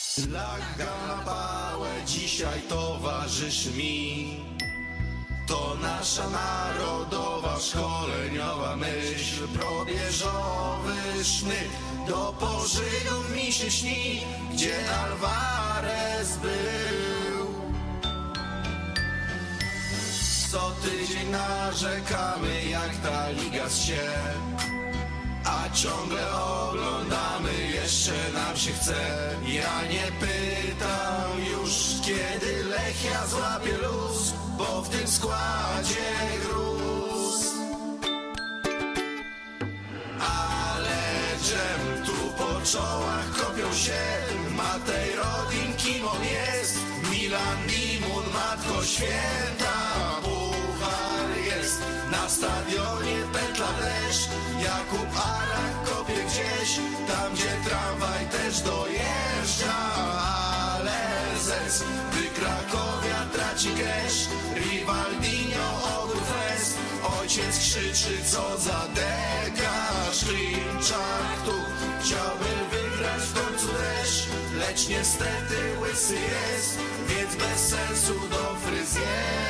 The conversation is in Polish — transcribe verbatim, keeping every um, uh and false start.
Laga na pałę dzisiaj towarzysz mi. To nasza narodowa, szkoleniowa myśl. Probierzowy sznyt do pożygów mi się śni, gdzie Alvarez był. Co tydzień narzekamy, jak ta liga się, a ciągle oglądamy, jeszcze nam się chce. Ja nie pytam już, kiedy Lechia złapie luz, bo w tym składzie gruz. Ale dżem tu po czołach kopią się. Matej Rodin, kim on jest? Milan Dimun, Matko Święta. Puchar jest na stadionie, pętla deszcz. Jakub Arak kopie gdzieś, tam gdzie tramwaj też dojeżdża. Ale zes, by Krakowia traci cash. Rivaldinho, ogór fest. Ojciec krzyczy, co za dekarz. Klimczak tu chciałby wygrać w końcu też, lecz niestety łysy jest, więc bez sensu do fryzjera.